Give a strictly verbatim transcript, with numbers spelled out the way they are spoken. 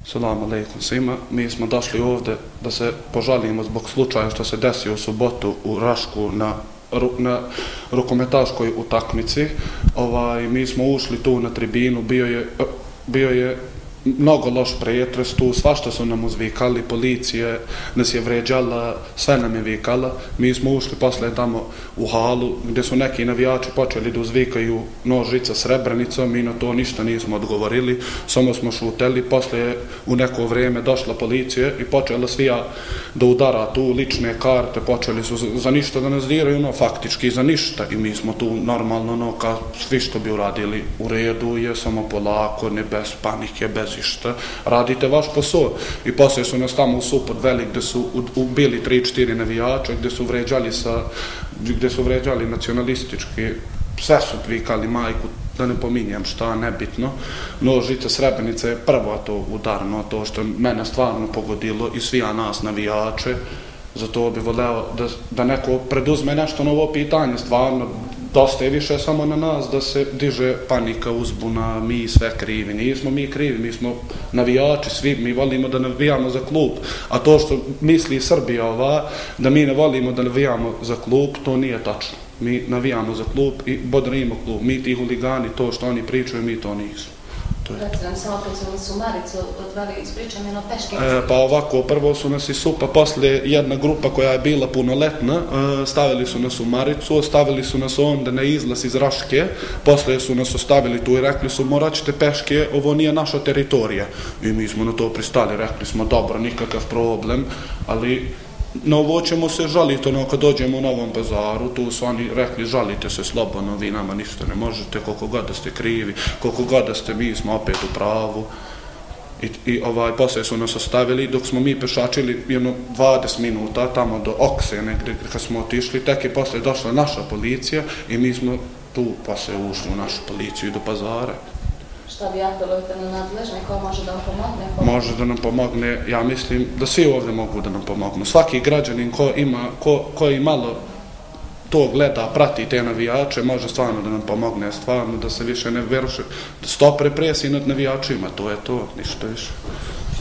Salam alaikum svima. Mi smo došli ovdje da se požalimo zbog slučaja što se desio u subotu u Rašku na, na rukometaškoj utakmici. Ovaj, mi smo ušli tu na tribinu, bio je, bio je mnogo loš pretres tu, svašta su nam uzvikali, policija nas je vređala, sve nam je vikala. Mi smo ušli posle tamo u halu gdje su neki navijači počeli da uzvikaju nožica Srebrenicom, mi na to ništa nismo odgovorili, samo smo šuteli. Posle je u neko vrijeme došla policija i počela svija da udara tu lične karte, počeli su za ništa da nas diraju, no faktički za ništa, i mi smo tu normalno, no kao svi što bi uradili u redu je, samo polako, ne bez panike, bez išta, radite vaš posao. I poslije su nas tamo u supot veli gdje su ubili tri četiri navijača, gdje su vređali sa, gdje su vređali nacionalistički, sve su vikali majku, da ne pominjem šta, nebitno. Nožica Srebrenica je prvo to udarno, to što mene stvarno pogodilo i svija nas navijače. Zato bi voleo da, da neko preduzme nešto na ovo pitanje, stvarno dosta je više samo na nas da se diže panika, uzbuna, mi sve krivi. Nismo mi krivi, mi smo navijači svi, mi volimo da navijamo za klub, a to što misli Srbija ova, da mi ne volimo da navijamo za klub, to nije tačno. Mi navijamo za klub i bodrimo klub, mi ti huligani, to što oni pričaju, mi to nismo. Recite nam samo kad su nas u Maricu odveli, ispričam jedno peške. E, pa ovako, prvo su nas i supa, poslije jedna grupa koja je bila punoletna, e, stavili su nas u Maricu, ostavili su nas onda na izlaz iz Raške, poslije su nas ostavili tu i rekli su morat ćete peške, ovo nije naša teritorija. I mi smo na to pristali, rekli smo dobro, nikakav problem, ali na ovo ćemo se žaliti, ono kad dođemo u Novom Pazaru, tu su oni rekli žalite se slobodno, vi nama ništa ne možete, koliko god da ste krivi, koliko god da ste, mi smo opet u pravu. I, i ovaj, poslije su nas ostavili, dok smo mi pešačili jedno dvadeset minuta tamo do Okse negdje kad smo otišli, tek je poslije došla naša policija i mi smo tu poslije ušli u našu policiju i do Pazara. Šta vi apelujete na nadležne, ko može da vam pomogne? Može da nam pomogne, ja mislim da svi ovdje mogu da nam pomognu. Svaki građanin ko ima, ko, koji malo to gleda, prati te navijače, može stvarno da nam pomogne, stvarno da se više ne veruše, stop represiji nad navijačima, to je to, ništa više.